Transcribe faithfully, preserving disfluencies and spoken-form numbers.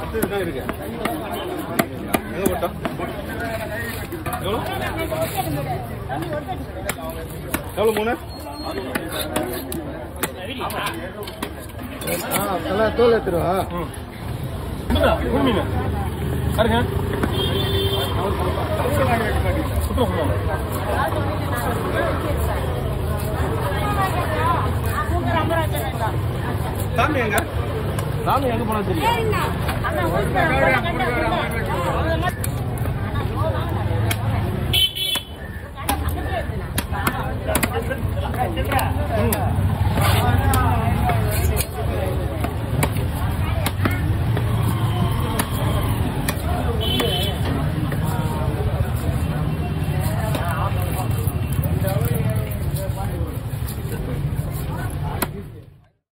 இதுதான் இருக்கு. எங்க போட்டோம்? எவ்வளோ? எவ்வளோ மூணு? ஆ தலை தோல் எடுத்துருவா. ம் மூணு மீன் பாருங்க. சாமி எங்க? சாமி எங்க போனா தெரியும். ம்